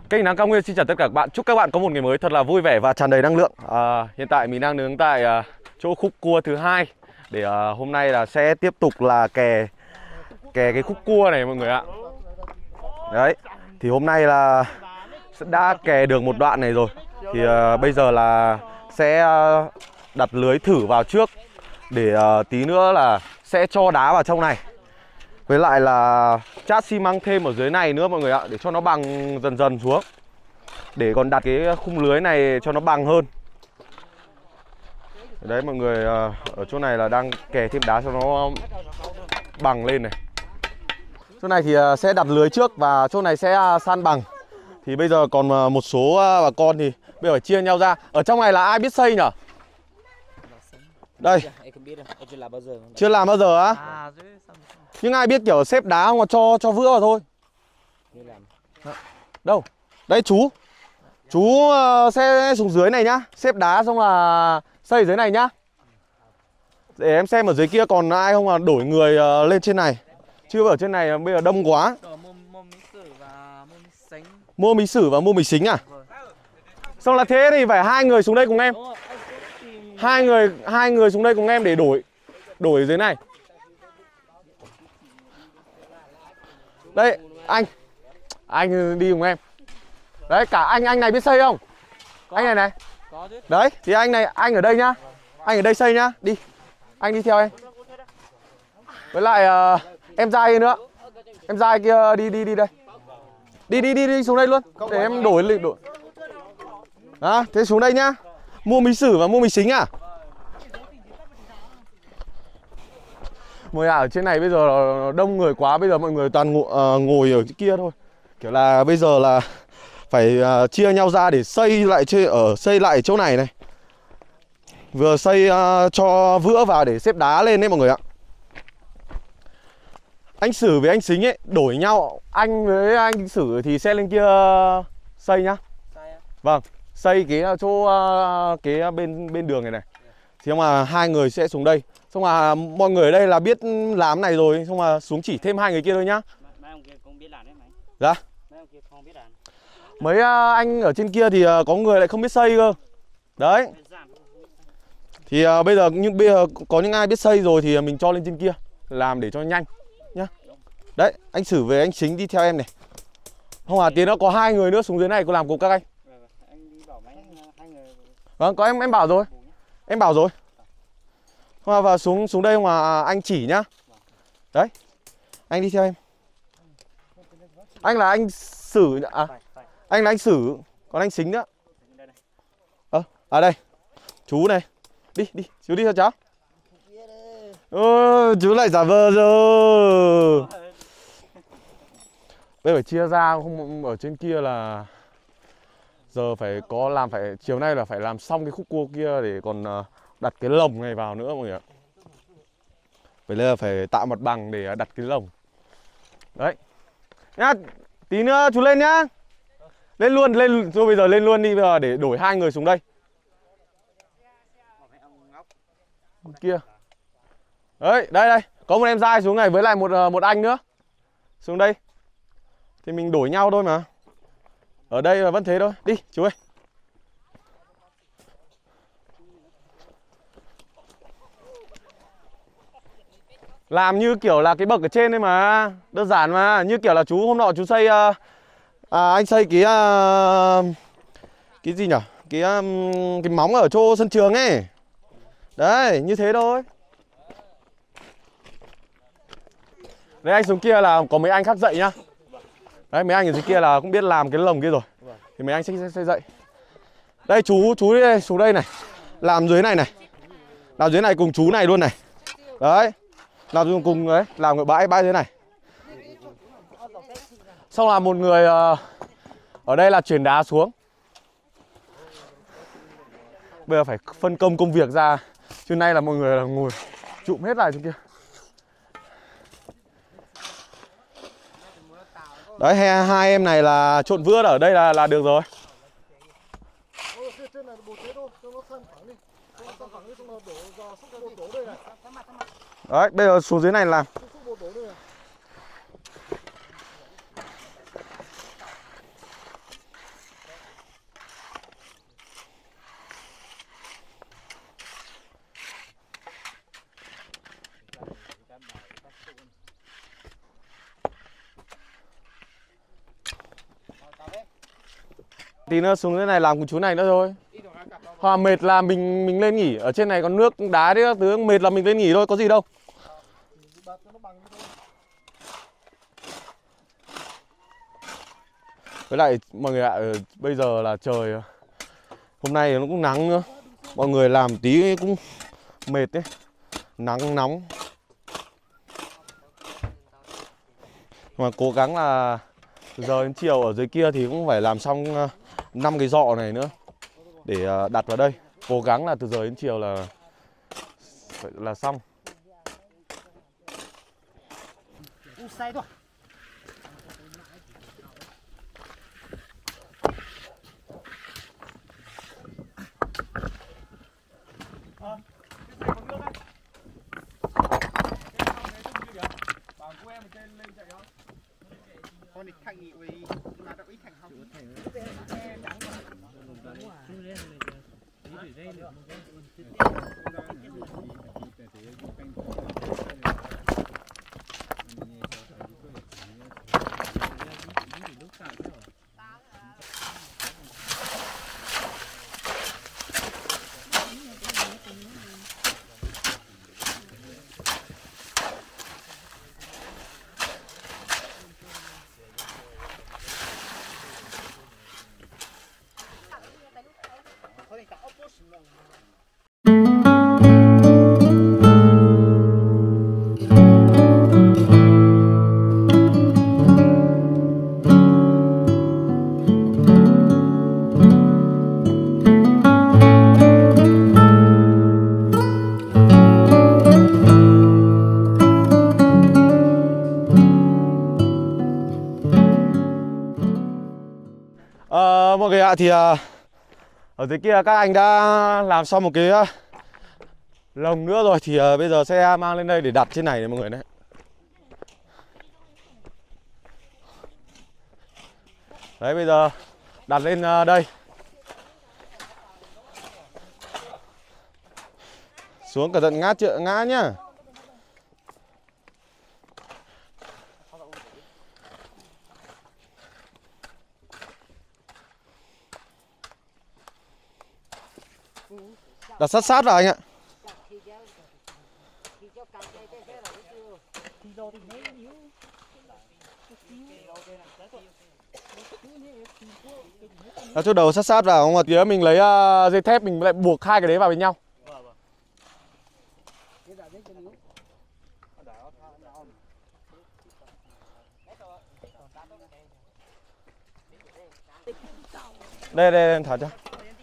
Kênh Nắng Cao Nguyên xin chào tất cả các bạn. Chúc các bạn có một ngày mới thật là vui vẻ và tràn đầy năng lượng. Hiện tại mình đang đứng tại chỗ khúc cua thứ hai để hôm nay là sẽ tiếp tục là kè cái khúc cua này mọi người ạ. Đấy, thì hôm nay là đã kè được một đoạn này rồi. Thì bây giờ là sẽ đặt lưới thử vào trước để tí nữa là sẽ cho đá vào trong này. Với lại là chát xi măng thêm ở dưới này nữa mọi người ạ, để cho nó bằng dần dần xuống. Để còn đặt cái khung lưới này cho nó bằng hơn. Đấy mọi người, ở chỗ này là đang kè thêm đá cho nó bằng lên này. Chỗ này thì sẽ đặt lưới trước và chỗ này sẽ san bằng. Thì bây giờ còn một số bà con thì bây giờ phải chia nhau ra. Ở trong này là ai biết xây nhở? Đây. Chưa làm bao giờ á? Nhưng ai biết kiểu xếp đá không, mà cho vữa vào thôi. Đâu? Đây chú. Chú sẽ xuống dưới này nhá. Xếp đá xong là xây dưới này nhá. Để em xem ở dưới kia còn ai không là đổi người lên trên này. Chứ ở trên này bây giờ đông quá. Mua mì sử và mua mì xính à? Xong là thế thì phải hai người xuống đây cùng em. Hai người xuống đây cùng em để đổi dưới này. Đây, anh đi cùng em. Đấy, cả anh này biết xây không? Anh này. Đấy, thì anh ở đây nhá. Anh ở đây xây nhá, đi. Anh đi theo em. Với lại em trai nữa. Em trai kia đi đây. Đi xuống đây luôn. Để em đổi. Đó, thế xuống đây nhá. Mua mì sử và mua mì xính à? Mọi ở trên này bây giờ đông người quá, bây giờ mọi người toàn ngồi ở kia thôi. Kiểu là bây giờ là phải chia nhau ra để xây lại chỗ này này. Vừa xây cho vữa vào để xếp đá lên đấy mọi người ạ. Anh Sử với anh Xính ấy đổi nhau, anh với anh Sử thì sẽ lên kia xây nhá. Vâng, xây cái chỗ cái bên đường này này. Thì xong là hai người sẽ xuống đây. Xong là mọi người ở đây là biết làm này rồi, xong là xuống chỉ thêm hai người kia thôi nhá. Dạ. Mấy anh ở trên kia thì có người lại không biết xây cơ. Đấy. Thì bây giờ có những ai biết xây rồi thì mình cho lên trên kia làm để cho nhanh nhá. Đấy, anh Sử với anh Chính đi theo em này. Không à, tí nữa có hai người nữa xuống dưới này có làm cùng các anh. Vâng, có em bảo rồi. Em bảo rồi. Không à, và xuống đây mà anh chỉ nhá. Đấy. Anh đi theo em. Anh là anh Sử à? Anh là anh Sử, còn anh Xính nữa. Đây. Chú này. Đi, chú đi theo cháu. Chú lại giả vờ rồi. Bây giờ phải chia ra, không ở trên kia là giờ phải chiều nay là phải làm xong cái khúc cua kia để còn đặt cái lồng này vào nữa mọi người ạ. Vậy là phải tạo mặt bằng để đặt cái lồng. Đấy. Nhá, tí nữa chú lên nhá. Lên luôn, rồi bây giờ lên luôn đi, bây giờ để đổi hai người xuống đây. Kia. Đấy, đây. Có một em trai xuống này với lại một anh nữa. Xuống đây. Thì mình đổi nhau thôi mà. Ở đây là vẫn thế thôi. Đi, chú ơi. Làm như kiểu là cái bậc ở trên đây mà. Đơn giản mà. Như kiểu là chú hôm nọ chú xây anh xây cái gì nhỉ? Cái móng ở chỗ sân trường ấy. Đấy, như thế thôi. Đấy, anh xuống kia là có mấy anh khác dậy nhá. Đấy, mấy anh ở dưới kia là cũng biết làm cái lồng kia rồi. Thì mấy anh sẽ dậy. Đây chú đi đây, xuống đây này. Làm dưới này này. Làm dưới này cùng chú này luôn này. Đấy. Làm cùng đấy, làm ở bãi dưới này. Xong là một người ở đây là chuyển đá xuống. Bây giờ phải phân công công việc ra. Chứ nay là mọi người là ngồi trụm hết lại trên kia. Đấy, hai em này là trộn vữa ở đây là được rồi. Đấy, bây giờ xuống dưới này làm. Tí nữa xuống dưới này làm cùng chú này nữa thôi. Hoặc mệt là mình lên nghỉ. Ở trên này còn nước đá đấy các thứ, mệt là mình lên nghỉ thôi, có gì đâu. Với lại mọi người ạ, bây giờ là trời hôm nay nó cũng nắng nữa. Mọi người làm tí cũng mệt đấy. Nắng nóng. Mà cố gắng là từ giờ đến chiều ở dưới kia thì cũng phải làm xong 5 cái giọ này nữa để đặt vào đây. Cố gắng là từ giờ đến chiều là xong. Mọi người ạ, thì ở dưới kia các anh đã làm xong một cái lồng nữa rồi. Thì bây giờ sẽ mang lên đây để đặt trên này mọi người đấy. Đấy, bây giờ đặt lên đây. Xuống cẩn thận ngã nhá. Đặt sát vào anh ạ. Đặt chỗ đầu sát vào, không mà tía mình lấy dây thép mình lại buộc hai cái đấy vào với nhau. Đây thả cho.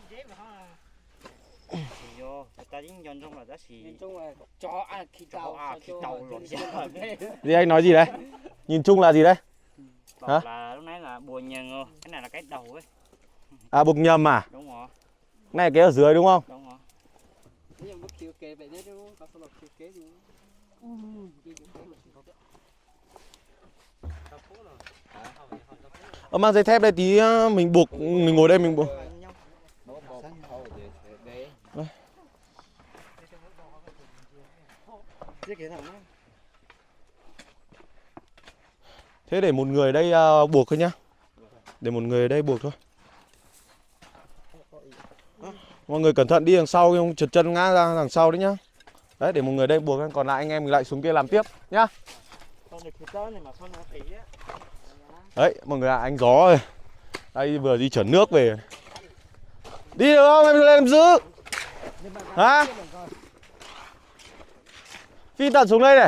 Gì anh nói gì đấy? Nhìn chung là gì đấy? Hả? Là lúc nãy là buồn nhờ, cái này là cái đầu ấy. À, buộc nhầm à? Đúng rồi. Này cái ở dưới đúng không? Đúng rồi. Mang dây thép đây tí mình buộc, mình ngồi đây mình buộc. Thế để một người đây buộc thôi nhá. Để một người ở đây buộc thôi. Mọi người cẩn thận đi đằng sau không trượt chân ngã ra đằng sau đấy nhá. Đấy, để một người đây buộc, còn lại anh em mình lại xuống kia làm tiếp nhá. Đấy, mọi người ạ, anh Gió ơi. Đây vừa đi chở nước về. Đi được không? Em lên em giữ. Hả? Phi tận xuống đây này.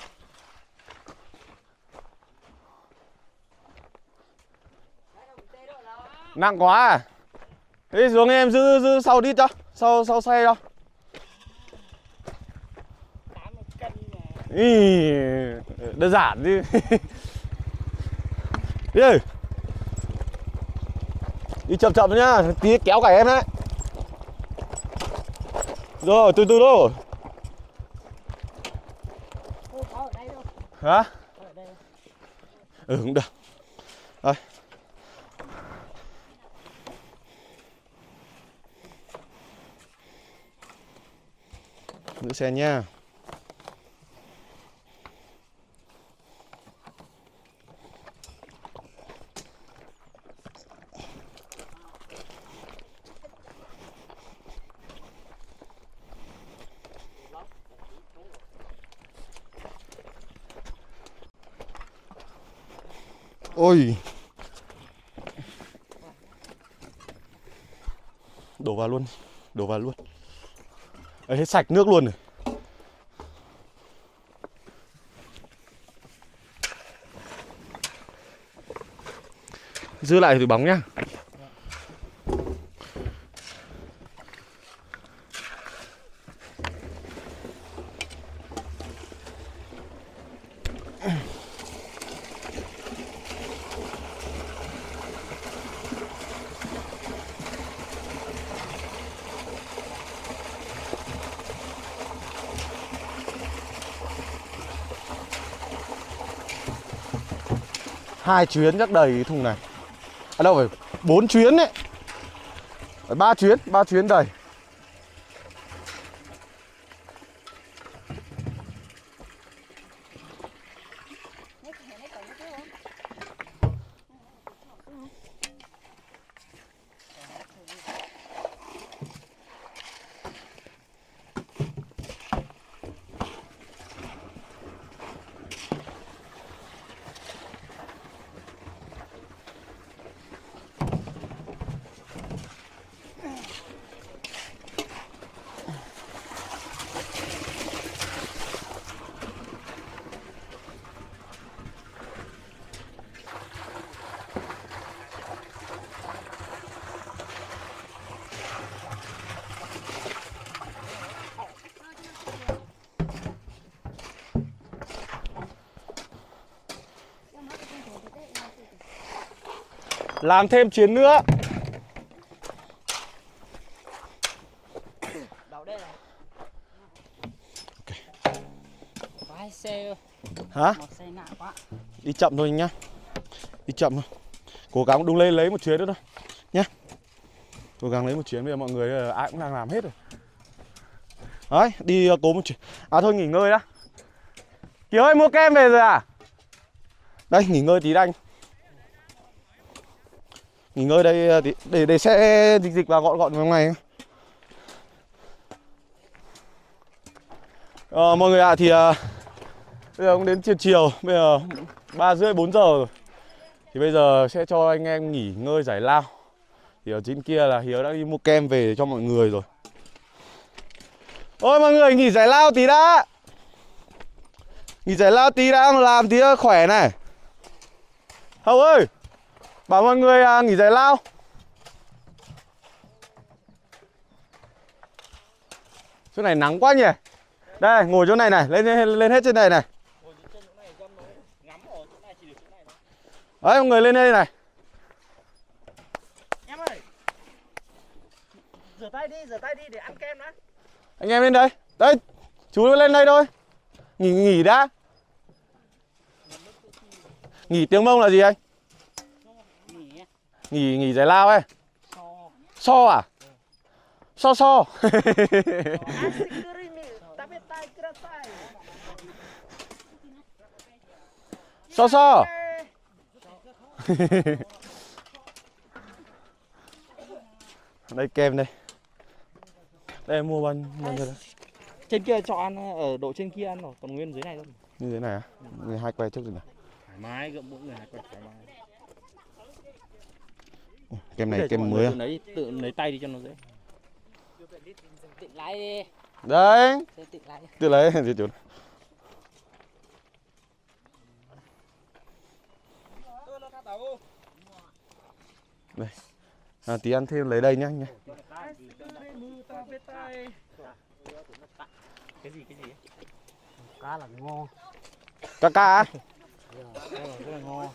Nặng quá à? Thế xuống em giữ sau đi cho. Sau xe cho. Ý, đơn giản chứ. Đi ơi. Đi chậm chậm nhá, tí kéo cả em đấy. Rồi, từ từ thôi. Hả? Ừ, cũng được. Rồi. Giữ xe nha. Ôi. Đổ vào luôn. Đổ vào luôn. Đấy, hết sạch nước luôn rồi. Giữ lại thì bóng nhá. Hai chuyến chắc đầy cái thùng này. À đâu phải 4 chuyến đấy. Phải 3 chuyến đầy. Làm thêm chuyến nữa. Đậu đây này. Vãi xe. Hả? Một xe nặng quá. Đi chậm thôi nhá. Đi chậm thôi. Cố gắng đung lên lấy một chuyến nữa thôi nhá. Cố gắng lấy một chuyến, bây giờ mọi người ai cũng đang làm hết rồi. Đấy, đi cố một chuyến. À thôi nghỉ ngơi đã. Kiều ơi, mua kem về rồi à? Đây, nghỉ ngơi tí anh. Nghỉ ngơi đây tí, để xe dịch vào gọn vào ngày. Mọi người ạ, thì bây giờ cũng đến chiều, bây giờ 3:30 4 giờ rồi. Thì bây giờ sẽ cho anh em nghỉ ngơi giải lao. Thì ở trên kia là Hiếu đã đi mua kem về cho mọi người rồi. Ôi mọi người nghỉ giải lao tí đã. Nghỉ giải lao tí đã mà làm tí khỏe này. Hậu ơi, bảo mọi người nghỉ giải lao. Chỗ này nắng quá nhỉ. Đây, ngồi chỗ này này, lên hết trên này này. Đấy, mọi người lên đây này. Em ơi. Rửa tay đi để ăn kem đã. Anh em lên đây. Đây, chú lên đây thôi. Nghỉ đã. Nghỉ tiếng Mông là gì anh? Nghỉ giải lao ấy. So à? So. So. Đây kem đây. Đây em mua bao nhiêu đây? Trên kia cho ăn, ở độ trên kia ăn rồi, còn nguyên dưới này thôi. Như thế này à? Người hai que trước rồi này. Thoải mái, gượng mỗi người hai que thoải mái. Kem này kem mới à? Tự lấy tay đi cho nó dễ. Tự lái đi. Đấy. Tự lấy gì chú. Đây. Tí ăn thêm lấy đây nhá anh nhá. Cái gì? Cá là ngon. Cá á? Rất là ngon.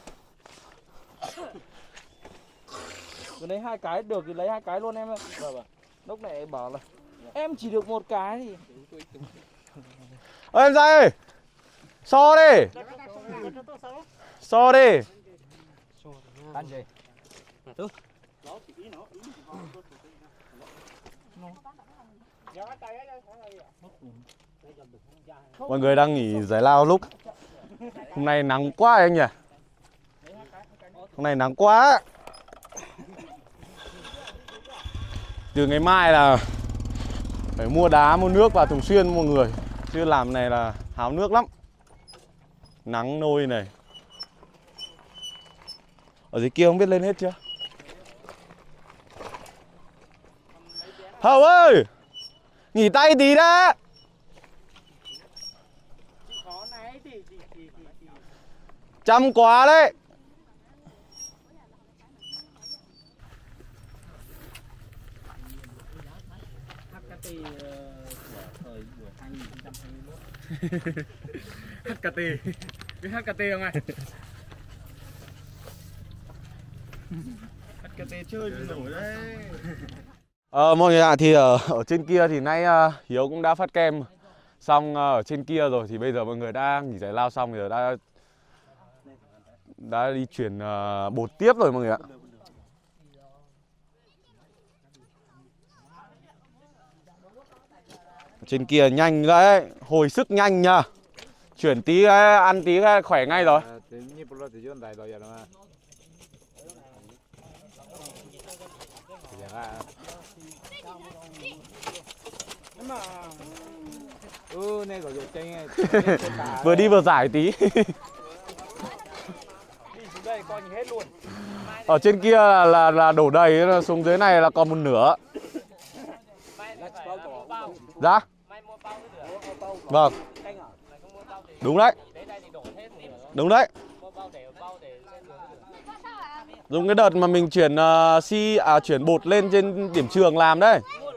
Cứ lấy 2 cái được thì lấy 2 cái luôn em ơi. Lúc này bảo là em chỉ được 1 cái thì. Ơ em ra ơi. So đi. So đi. Ăn gì? Tú. Mọi người đang nghỉ giải lao lúc. Hôm nay nắng quá anh nhỉ. Hôm nay nắng quá. Từ ngày mai là phải mua đá, mua nước vào thường xuyên mọi người. Chứ làm này là háo nước lắm. Nắng nôi này. Ở dưới kia không biết lên hết chưa. Hậu ơi, nghỉ tay tí đã. Chăm quá đấy. HKT của thời buổi 2021. HKT. Biết HKT không anh? HKT chơi nổi đấy. Mọi người ạ, thì ở trên kia thì nay Hiếu cũng đã phát kem xong ở trên kia rồi, thì bây giờ mọi người đã nghỉ giải lao xong, giờ đã đi chuyển bột tiếp rồi mọi người ạ. Trên kia nhanh đấy, hồi sức nhanh nhá. Chuyển tí ăn tí khỏe ngay rồi. Vừa đi vừa giải tí. Đây coi như hết luôn. Ở trên kia là đổ đầy, xuống dưới này là còn một nửa. Dạ. Vâng. Đúng đấy. Đúng đấy. Dùng cái đợt mà mình chuyển chuyển bột lên trên điểm trường làm đấy.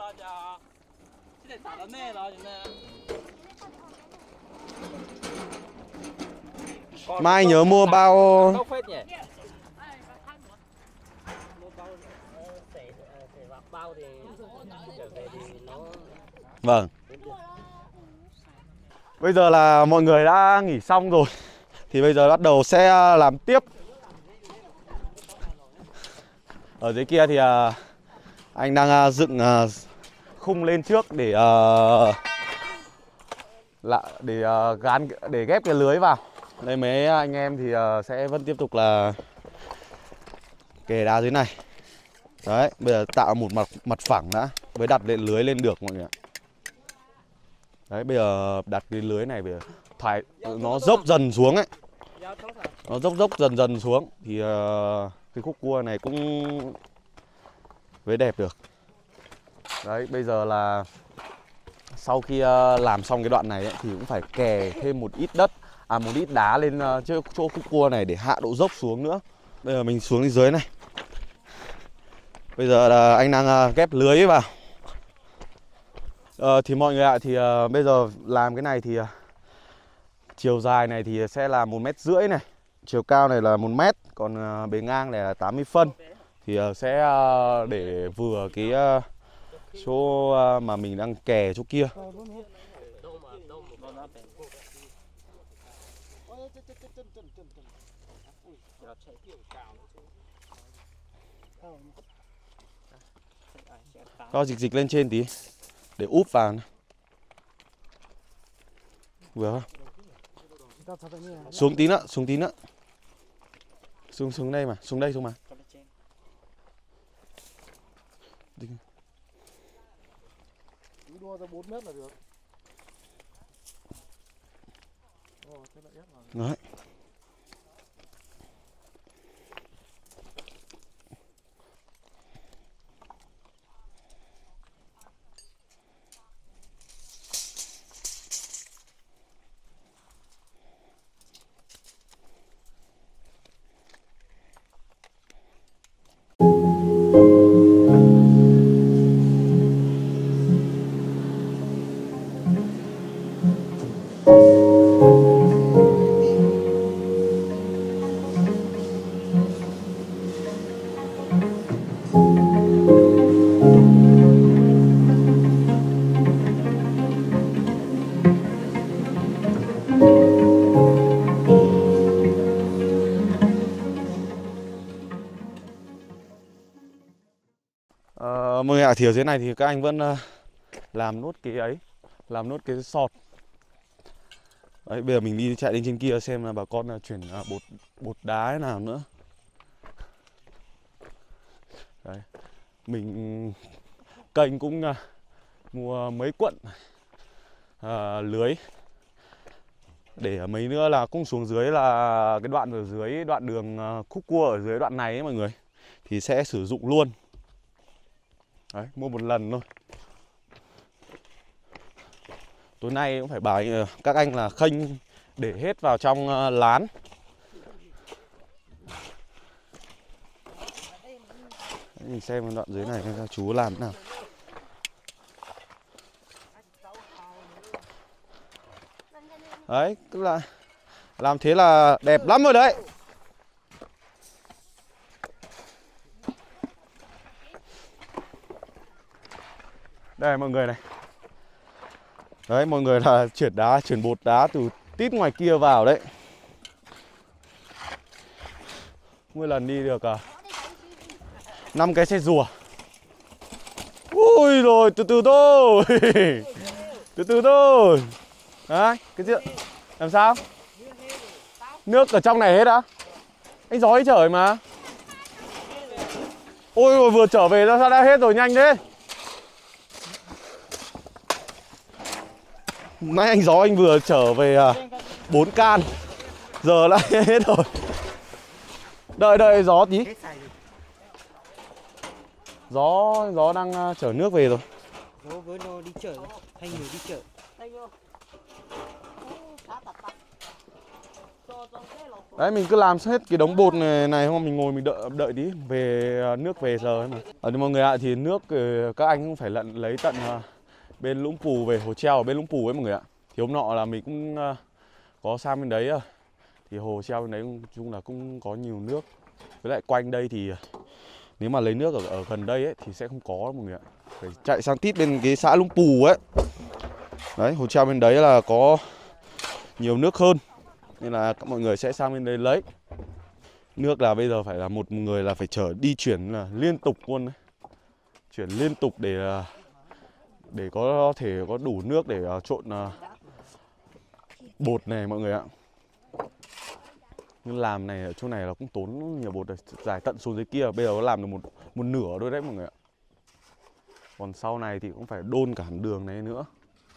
Mai nhớ mua bao. Vâng. Bây giờ là mọi người đã nghỉ xong rồi, thì bây giờ bắt đầu sẽ làm tiếp. Ở dưới kia thì anh đang dựng khung lên trước để để ghép cái lưới vào. Đây mấy anh em thì sẽ vẫn tiếp tục là kè đá dưới này. Đấy, bây giờ tạo một mặt phẳng đã mới đặt lên lưới lên được mọi người ạ. Đấy, bây giờ đặt cái lưới này bây giờ nó dốc dần xuống ấy. Nó dốc dần xuống thì cái khúc cua này cũng mới đẹp được. Đấy, bây giờ là sau khi làm xong cái đoạn này ấy, thì cũng phải kè thêm một ít một ít đá lên chỗ khúc cua này để hạ độ dốc xuống nữa. Bây giờ mình xuống dưới này. Bây giờ là anh đang ghép lưới vào. Thì mọi người ạ, thì bây giờ làm cái này thì chiều dài này thì sẽ là 1,5 m này, chiều cao này là 1 m, còn bề ngang này là 80 phân. Thì sẽ để vừa cái chỗ mà mình đang kè chỗ kia. Cho dịch lên trên tí để úp vào này. Vừa không? Xuống tí nữa, xuống tí nữa. Xuống đây mà, xuống đây xuống mà. Đua ra 4 mét là được. Đấy. Mọi người ạ, thì ở dưới này thì các anh vẫn làm nốt cái ấy, làm nốt cái sọt. Đấy, bây giờ mình đi chạy lên trên kia xem là bà con chuyển bột đá thế nào nữa. Đấy, mình kênh cũng mua mấy cuộn lưới Để mấy nữa là cũng xuống dưới là cái đoạn ở dưới đoạn đường khúc cua ở dưới đoạn này ấy mọi người, thì sẽ sử dụng luôn. Đấy, mua một lần thôi. Tối nay cũng phải bảo các anh là khênh để hết vào trong lán. Đấy, mình xem đoạn dưới này xem chú làm thế nào. Đấy, tức là làm thế là đẹp lắm rồi đấy. Đây mọi người này. Đấy, mọi người là chuyển bột đá từ tít ngoài kia vào đấy. Mỗi lần đi được 5 cái xe rùa. Ui rồi, từ từ thôi. Từ từ thôi. Đấy, cái chuyện làm sao? Nước ở trong này hết á? Anh gió ấy trời mà. Ôi rồi vừa trở về ra sao đã hết rồi, nhanh thế. Nãy anh gió anh vừa trở về 4 can. Giờ lại hết rồi. Đợi gió tí. Gió đang chở nước về rồi. Gió với nó đi chợ, hai người đi chợ. Đấy, mình cứ làm hết cái đống bột này không, mình ngồi mình đợi tí về nước về giờ ấy mà. Nhưng mọi người ạ, thì nước các anh cũng phải lấy tận bên Lũng Pù về, hồ treo ở bên Lũng Pù ấy mọi người ạ. Thì hôm nọ là mình cũng có sang bên đấy, thì hồ treo bên đấy nói chung là cũng có nhiều nước. Với lại quanh đây thì nếu mà lấy nước ở gần đây ấy thì sẽ không có mọi người ạ. Phải chạy sang tít bên cái xã Lũng Pù ấy. Đấy, hồ treo bên đấy là có nhiều nước hơn, nên là các mọi người sẽ sang bên đây lấy. Nước là bây giờ phải là một người là phải đi chuyển là liên tục luôn đấy. Chuyển liên tục để có thể có đủ nước để trộn bột này mọi người ạ. Nhưng làm này ở chỗ này là cũng tốn nhiều bột, dài tận xuống dưới kia. Bây giờ nó làm được một nửa thôi đấy mọi người ạ. Còn sau này thì cũng phải đôn cả đường này nữa.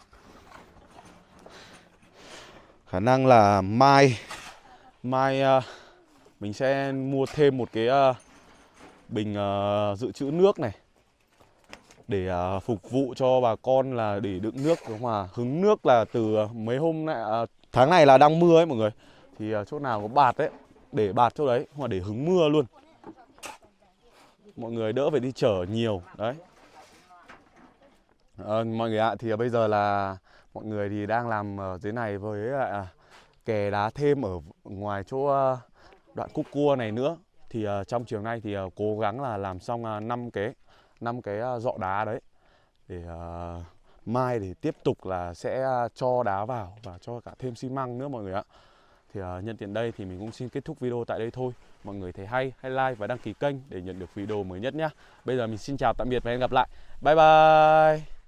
Khả năng là mai mình sẽ mua thêm một cái bình dự trữ nước này để phục vụ cho bà con, là để đựng nước. Mà hứng nước là từ mấy hôm nay, tháng này là đang mưa ấy mọi người, thì chỗ nào có bạt ấy để bạt chỗ đấy, hoặc để hứng mưa luôn, mọi người đỡ phải đi chở nhiều đấy. Mọi người ạ, thì bây giờ là mọi người thì đang làm ở dưới này với lại kè đá thêm ở ngoài chỗ đoạn khúc cua này nữa. Thì trong chiều nay thì cố gắng là làm xong 5 cái dọ đá đấy, để mai để tiếp tục là sẽ cho đá vào và cho cả thêm xi măng nữa mọi người ạ. Thì nhân tiện đây thì mình cũng xin kết thúc video tại đây thôi. Mọi người thấy hay, hãy like và đăng ký kênh để nhận được video mới nhất nhé. Bây giờ mình xin chào tạm biệt và hẹn gặp lại. Bye bye.